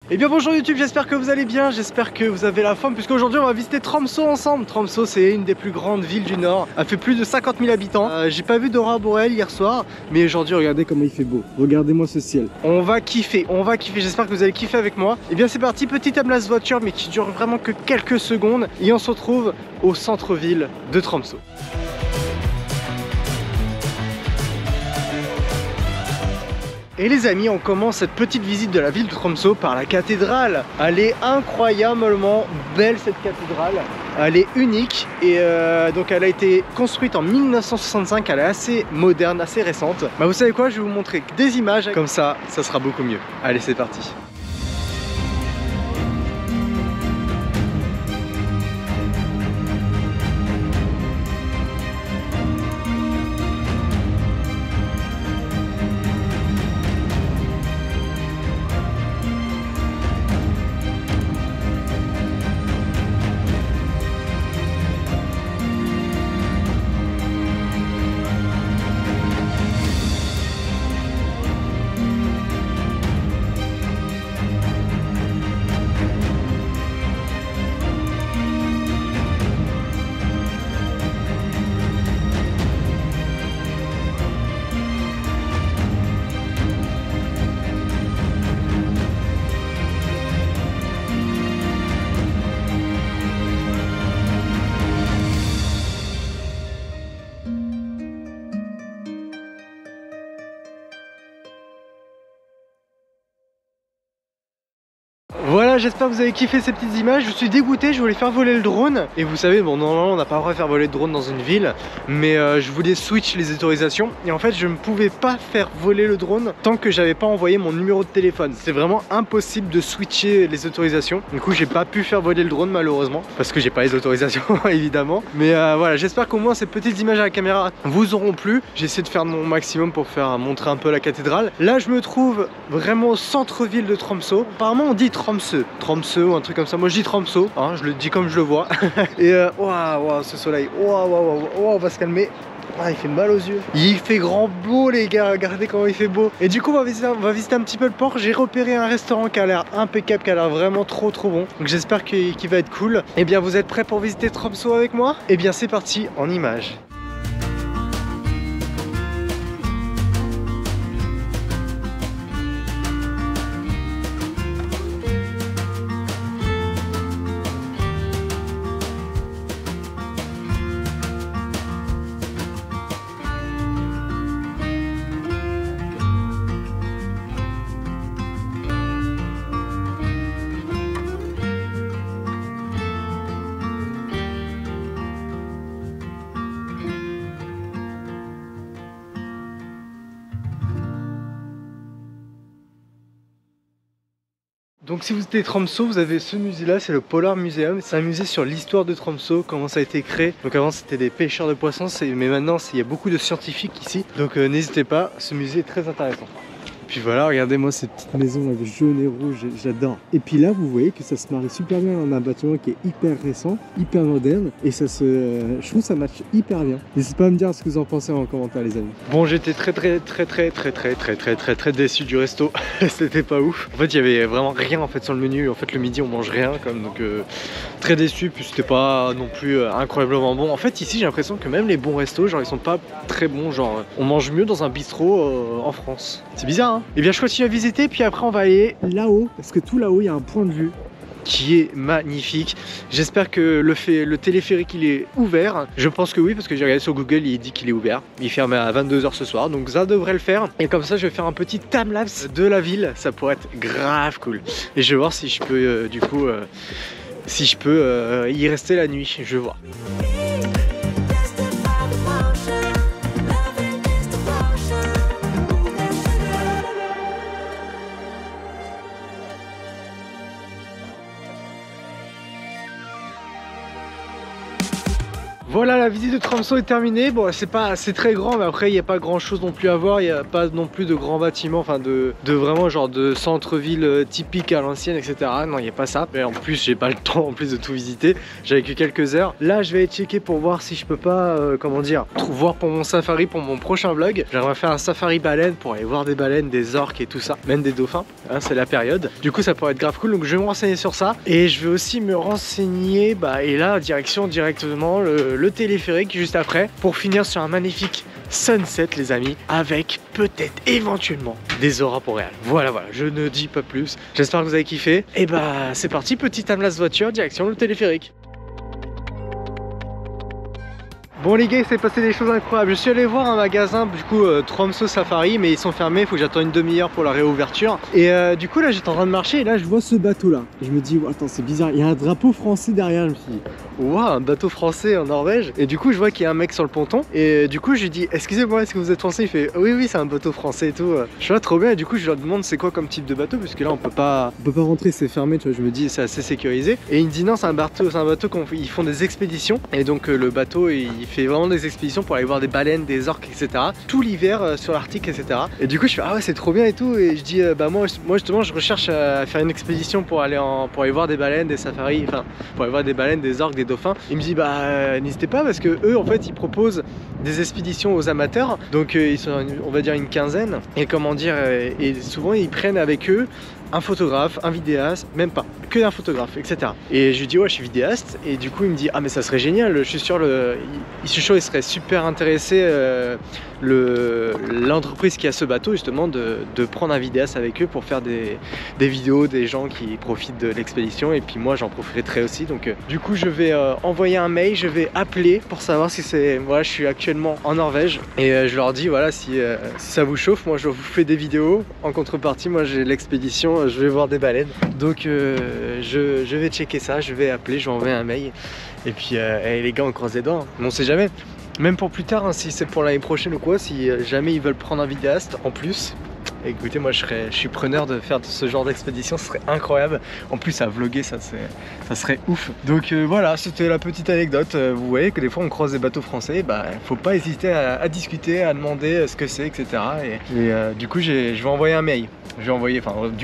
Eh bien bonjour YouTube, j'espère que vous allez bien, j'espère que vous avez la forme puisqu'aujourd'hui on va visiter Tromsø ensemble. Tromsø c'est une des plus grandes villes du Nord, elle fait plus de 50 000 habitants. J'ai pas vu d'aurore boréale hier soir, mais aujourd'hui regardez comment il fait beau. Regardez-moi ce ciel. On va kiffer, j'espère que vous allez kiffer avec moi. Et bien c'est parti, petite ablase voiture mais qui dure vraiment que quelques secondes. Et on se retrouve au centre-ville de Tromsø. Et les amis, on commence cette petite visite de la ville de Tromsø par la cathédrale. Elle est incroyablement belle cette cathédrale. Elle est unique et donc elle a été construite en 1965. Elle est assez moderne, assez récente. Bah vous savez quoi, je vais vous montrer des images. Comme ça sera beaucoup mieux. Allez, c'est parti. Voilà, j'espère que vous avez kiffé ces petites images. Je suis dégoûté, je voulais faire voler le drone. Et vous savez, bon, normalement on n'a pas le droit de faire voler le drone dans une ville, mais je voulais switch les autorisations. Et en fait, je ne pouvais pas faire voler le drone tant que j'avais pas envoyé mon numéro de téléphone. C'est vraiment impossible de switcher les autorisations. Du coup, j'ai pas pu faire voler le drone malheureusement, parce que j'ai pas les autorisations évidemment. Mais voilà, j'espère qu'au moins ces petites images à la caméra vous auront plu. J'ai essayé de faire mon maximum pour faire montrer un peu la cathédrale. Là, je me trouve vraiment au centre-ville de Tromsø. Apparemment, on dit Tromsø ou un truc comme ça. Moi je dis Tromsø, hein, je le dis comme je le vois. Et waouh, ce soleil, waouh, on va se calmer. Ah, il fait mal aux yeux. Il fait grand beau les gars, regardez comment il fait beau. Et du coup on va visiter un petit peu le port. J'ai repéré un restaurant qui a l'air impeccable, qui a l'air vraiment trop bon. Donc j'espère qu'il va être cool. Et bien vous êtes prêts pour visiter Tromsø avec moi? Et bien c'est parti en images. Donc si vous êtes Tromsø, vous avez ce musée là, c'est le Polar Museum. C'est un musée sur l'histoire de Tromsø, comment ça a été créé. Donc avant c'était des pêcheurs de poissons, mais maintenant il y a beaucoup de scientifiques ici. Donc n'hésitez pas, ce musée est très intéressant. Puis voilà, regardez-moi cette petite maison là, jaune et rouge, j'adore. Et puis là, vous voyez que ça se marie super bien dans un bâtiment qui est hyper récent, hyper moderne. Et ça je trouve que ça match hyper bien. N'hésitez pas à me dire ce que vous en pensez en commentaire les amis. Bon, j'étais très déçu du resto. C'était pas ouf. En fait, il y avait vraiment rien en fait sur le menu. En fait, le midi on mange rien comme donc très déçu. Puis c'était pas non plus incroyablement bon. En fait, ici j'ai l'impression que même les bons restos, genre ils sont pas très bons. Genre on mange mieux dans un bistrot en France. C'est bizarre, hein. Et bien je continue à visiter, puis après on va aller là-haut, parce que tout là-haut il y a un point de vue qui est magnifique. J'espère que le téléphérique il est ouvert. Je pense que oui, parce que j'ai regardé sur Google, il dit qu'il est ouvert. Il ferme à 22 h ce soir, donc ça devrait le faire. Et comme ça je vais faire un petit timelapse de la ville, ça pourrait être grave cool. Et je vais voir si je peux du coup si je peux y rester la nuit, je vais voir. Voilà, la visite de Tromsø est terminée. Bon, c'est très grand, mais après il n'y a pas grand chose non plus à voir. Il n'y a pas non plus de grands bâtiments, enfin de vraiment genre de centre-ville typique à l'ancienne, etc. Non, il n'y a pas ça. Mais en plus, j'ai pas le temps en plus de tout visiter. J'avais que quelques heures. Là, je vais checker pour voir si je peux pas, comment dire, voir pour mon safari, pour mon prochain vlog. J'aimerais faire un safari baleine pour aller voir des baleines, des orques et tout ça, même des dauphins. Hein, c'est la période. Du coup, ça pourrait être grave cool. Donc, je vais me renseigner sur ça et je vais aussi me renseigner. Bah, et là, direction directement le téléphérique juste après pour finir sur un magnifique sunset, les amis, avec peut-être éventuellement des auras boréales. Voilà, je ne dis pas plus. J'espère que vous avez kiffé. Et bah, c'est parti, petit timelapse voiture, direction le téléphérique. Bon les gars, il s'est passé des choses incroyables. Je suis allé voir un magasin, du coup Tromsø Safari, mais ils sont fermés, il faut que j'attende une demi-heure pour la réouverture. Et du coup là j'étais en train de marcher et là je vois ce bateau là. Je me dis, oh, attends c'est bizarre, il y a un drapeau français derrière. Je me suis dit, waouh, un bateau français en Norvège. Et du coup je vois qu'il y a un mec sur le ponton. Et du coup je lui dis, excusez-moi, est-ce que vous êtes français? Il fait, oui c'est un bateau français et tout. Je suis là trop bien et du coup je leur demande c'est quoi comme type de bateau, parce que là on peut pas rentrer, c'est fermé, tu vois. Je me dis c'est assez sécurisé. Et il me dit non, c'est un bateau ils font des expéditions. Et donc le bateau il fait vraiment des expéditions pour aller voir des baleines, des orques, etc. tout l'hiver sur l'Arctique, etc. Et du coup je fais ah ouais c'est trop bien et tout. Et je dis bah moi justement je recherche à faire une expédition pour aller voir des baleines, des safaris, enfin pour aller voir des baleines, des orques, des dauphins. Il me dit bah n'hésitez pas, parce que eux en fait ils proposent des expéditions aux amateurs. Donc ils sont on va dire une quinzaine. Et comment dire, et souvent ils prennent avec eux un photographe, un vidéaste, même pas, que d'un photographe, etc. Et je lui dis ouais je suis vidéaste, et du coup il me dit ah mais ça serait génial, je suis sûr il serait super intéressé, l'entreprise qui a ce bateau justement de prendre un vidéaste avec eux pour faire des vidéos des gens qui profitent de l'expédition, et puis moi j'en profiterai aussi. Donc du coup je vais envoyer un mail, je vais appeler pour savoir si c'est, voilà, je suis actuellement en Norvège et je leur dis voilà si ça vous chauffe, moi je vous fais des vidéos, en contrepartie moi j'ai l'expédition, je vais voir des baleines. Donc je vais checker ça, je vais appeler, je vais envoyer un mail et puis les gars on croise les doigts, hein. On sait jamais, même pour plus tard, hein, si c'est pour l'année prochaine ou quoi, si jamais ils veulent prendre un vidéaste en plus. Écoutez, moi je suis preneur de faire ce genre d'expédition, ce serait incroyable. En plus à vlogger, ça serait ouf. Donc voilà, c'était la petite anecdote. Vous voyez que des fois on croise des bateaux français, bah faut pas hésiter à discuter, à demander ce que c'est, etc. Et du coup je vais envoyer un mail. Je vais envoyer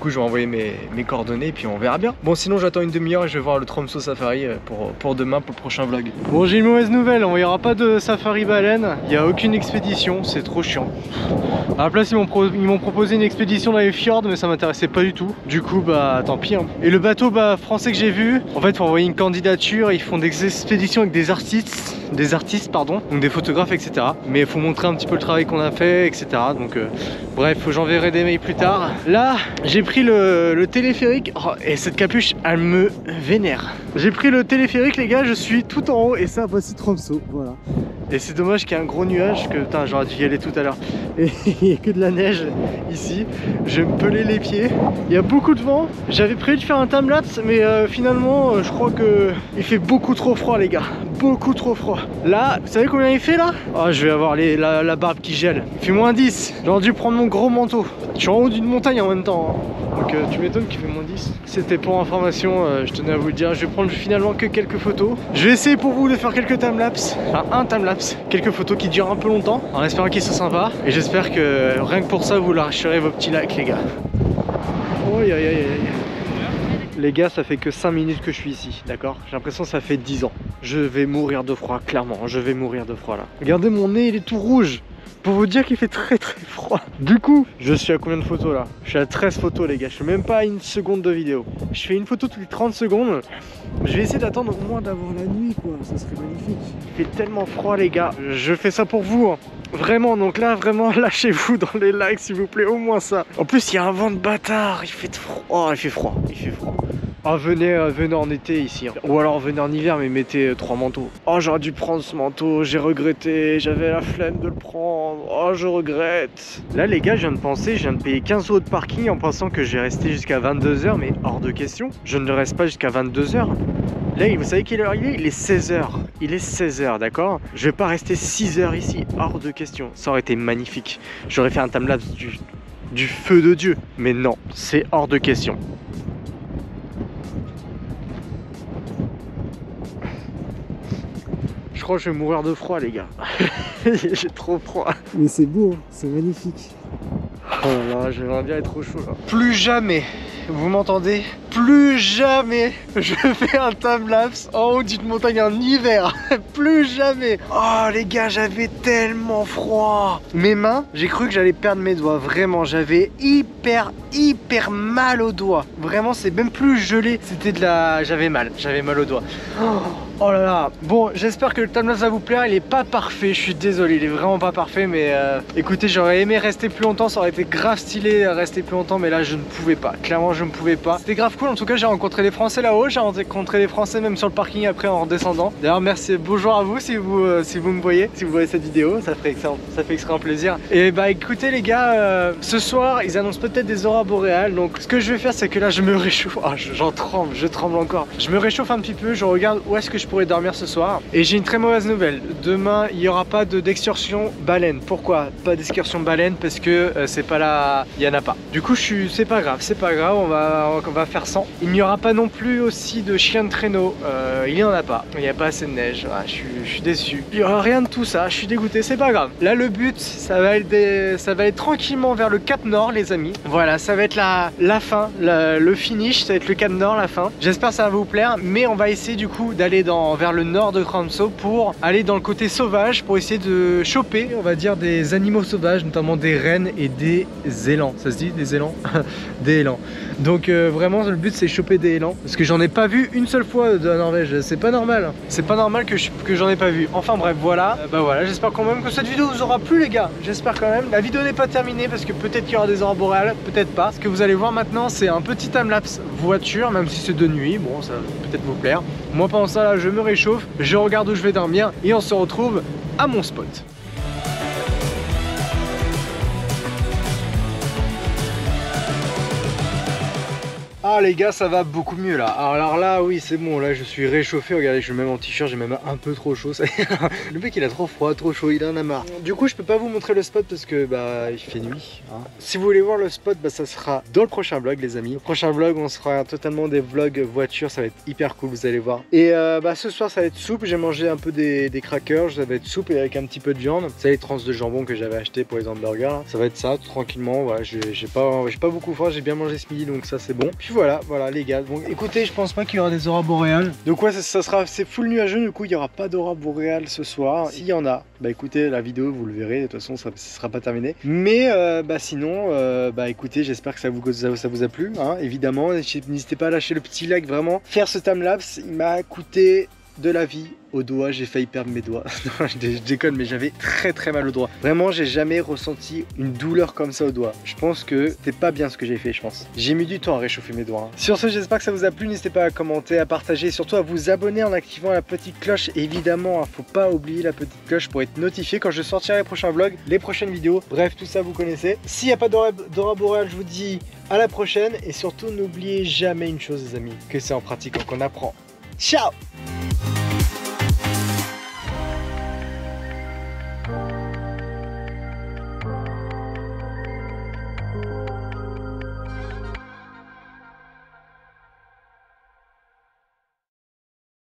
mes coordonnées et puis on verra bien. Bon sinon j'attends une demi-heure et je vais voir le Tromsø Safari pour demain, pour le prochain vlog. Bon j'ai une mauvaise nouvelle, il n'y aura pas de safari baleine, il n'y a aucune expédition, c'est trop chiant. À la place ils m'ont proposé une expédition dans les fjords, mais ça m'intéressait pas du tout. Du coup bah tant pis, hein. Et le bateau français que j'ai vu, en fait il faut envoyer une candidature, ils font des expéditions avec des artistes pardon, donc des photographes, etc. Mais il faut montrer un petit peu le travail qu'on a fait, etc. Donc bref, j'enverrai des mails plus tard. Là j'ai pris le téléphérique, oh, et cette capuche elle me vénère. J'ai pris le téléphérique les gars, je suis tout en haut et ça voici Tromsø, voilà. Et c'est dommage qu'il y ait un gros nuage, que putain j'aurais dû y aller tout à l'heure. Et il n'y a que de la neige ici, je vais me peler les pieds. Il y a beaucoup de vent, j'avais prévu de faire un timelapse, mais finalement je crois que il fait beaucoup trop froid les gars. Beaucoup trop froid. Là, vous savez combien il fait là? Oh, je vais avoir la barbe qui gèle. Il fait -10. J'aurais dû prendre mon gros manteau. Je suis en haut d'une montagne en même temps, hein. Donc tu m'étonnes qu'il fait -10. C'était pour information, je tenais à vous le dire. Je vais prendre finalement que quelques photos. Je vais essayer pour vous de faire quelques timelapses. Enfin un timelapse. Quelques photos qui durent un peu longtemps, en espérant qu'ils soient sympas. Et j'espère que rien que pour ça vous lâcherez vos petits likes les gars. Oh aïe aïe aïe aïe. Les gars, ça fait que 5 minutes que je suis ici, d'accord? J'ai l'impression que ça fait 10 ans. Je vais mourir de froid, clairement, je vais mourir de froid là. Regardez mon nez, il est tout rouge. Pour vous dire qu'il fait très froid. Du coup, je suis à combien de photos là? Je suis à 13 photos les gars, je suis même pas à une seconde de vidéo. Je fais une photo toutes les 30 secondes. Je vais essayer d'attendre au moins d'avoir la nuit quoi, ça serait magnifique. Il fait tellement froid les gars, je fais ça pour vous, hein. Vraiment, donc là vraiment lâchez-vous dans les likes s'il vous plaît, au moins ça. En plus il y a un vent de bâtard, il fait froid. Oh il fait froid, il fait froid. Oh venez en été ici, hein. Ou alors venez en hiver mais mettez 3 manteaux. Oh j'aurais dû prendre ce manteau, j'ai regretté, j'avais la flemme de le prendre. Oh je regrette. Là les gars je viens de penser, je viens de payer 15 € de parking en pensant que je vais rester jusqu'à 22 h, mais hors de question. Je ne reste pas jusqu'à 22 h. Là vous savez quelle heure il est? Il est 16 h. Il est 16 h, d'accord? Je vais pas rester 6 h ici, hors de question. Ça aurait été magnifique. J'aurais fait un timelapse du feu de Dieu. Mais non, c'est hors de question. Je crois que je vais mourir de froid les gars. J'ai trop froid. Mais c'est beau, c'est magnifique. Oh là là, j'aimerais bien être au chaud là. Plus jamais, vous m'entendez? Plus jamais je fais un timelapse en haut d'une montagne en hiver. Plus jamais. Oh les gars, j'avais tellement froid. Mes mains, j'ai cru que j'allais perdre mes doigts. Vraiment, j'avais hyper mal aux doigts. Vraiment, c'est même plus gelé. C'était de la... J'avais mal aux doigts. Oh là là. Bon, j'espère que le timelapse va vous plaire. Il est pas parfait, je suis désolé. Il est vraiment pas parfait, mais écoutez, j'aurais aimé rester plus longtemps. Ça aurait été grave stylé rester plus longtemps, mais là, je ne pouvais pas. Clairement, je ne pouvais pas. C'était grave cool. En tout cas, j'ai rencontré des Français là-haut. J'ai rencontré des Français même sur le parking après en redescendant. D'ailleurs, merci. Bonjour à vous si vous me voyez, si vous voyez cette vidéo. Ça fait extrêmement plaisir. Et bah écoutez les gars, ce soir, ils annoncent peut-être des aurores boréales. Donc, ce que je vais faire, c'est que là, je me réchauffe. Oh, j'en tremble, je tremble encore. Je me réchauffe un petit peu. Je regarde où est-ce que je pourrais dormir ce soir. Et j'ai une très mauvaise nouvelle. Demain, il n'y aura pas d'excursion baleine. Pourquoi pas d'excursion baleine? Parce que c'est pas là, il y en a pas. Du coup, c'est pas grave, on va faire sans. Il n'y aura pas non plus aussi de chiens de traîneau. Il n'y en a pas. Il n'y a pas assez de neige. Ah, je suis déçu. Il n'y aura rien de tout ça. Je suis dégoûté. C'est pas grave. Là, le but, ça va être tranquillement vers le Cap Nord, les amis. Voilà, ça va être la fin, le finish. Ça va être le Cap Nord, la fin. J'espère que ça va vous plaire. Mais on va essayer du coup d'aller vers le nord de Tromsø pour aller dans le côté sauvage, pour essayer de choper, on va dire, des animaux sauvages, notamment des rennes et des élans. Ça se dit des élans? Des élans. Donc vraiment le but c'est choper des élans parce que j'en ai pas vu une seule fois de la Norvège. C'est pas normal. C'est pas normal que j'en ai pas vu. Enfin bref, voilà. Bah voilà, j'espère quand même que cette vidéo vous aura plu les gars. J'espère quand même. La vidéo n'est pas terminée parce que peut-être qu'il y aura des aurores boréales, peut-être pas. Ce que vous allez voir maintenant c'est un petit timelapse voiture, même si c'est de nuit. Bon, ça va peut-être vous plaire. Moi pendant ça là je me réchauffe, je regarde où je vais dormir et on se retrouve à mon spot. Ah les gars, ça va beaucoup mieux là. Alors là oui c'est bon, là je suis réchauffé. Regardez, je suis même en t-shirt, j'ai même un peu trop chaud. Le mec il a trop froid, trop chaud, il en a marre. Du coup je peux pas vous montrer le spot parce que bah il fait nuit hein. Si vous voulez voir le spot, bah ça sera dans le prochain vlog les amis. Le prochain vlog on sera totalement des vlogs voiture, ça va être hyper cool, vous allez voir. Et bah ce soir ça va être soupe, j'ai mangé un peu des crackers, ça va être soupe et avec un petit peu de viande. C'est les tranches de jambon que j'avais acheté pour les hamburgers là. Ça va être ça tranquillement, voilà, j'ai pas beaucoup faim, j'ai bien mangé ce midi donc ça c'est bon. Puis voilà les gars. Bon écoutez, je pense pas qu'il y aura des aurores boréales. Donc ouais, c'est full nuageux, du coup il y aura pas d'aurore boréale ce soir. S'il y en a, bah écoutez la vidéo vous le verrez, de toute façon ça sera pas terminé. Mais bah sinon, bah écoutez, j'espère que ça vous a plu hein, évidemment. N'hésitez pas à lâcher le petit like, vraiment. Faire ce timelapse, il m'a coûté de la vie aux doigts, j'ai failli perdre mes doigts. Non, je déconne, mais j'avais très mal aux doigts. Vraiment, j'ai jamais ressenti une douleur comme ça aux doigts. Je pense que c'était pas bien ce que j'ai fait, je pense. J'ai mis du temps à réchauffer mes doigts. Hein. Sur ce, j'espère que ça vous a plu. N'hésitez pas à commenter, à partager et surtout à vous abonner en activant la petite cloche. Évidemment, faut pas oublier la petite cloche pour être notifié quand je sortirai les prochains vlogs, les prochaines vidéos. Bref, tout ça vous connaissez. S'il n'y a pas d'aurore boréale, je vous dis à la prochaine. Et surtout, n'oubliez jamais une chose, les amis, que c'est en pratiquant qu'on apprend. Ciao!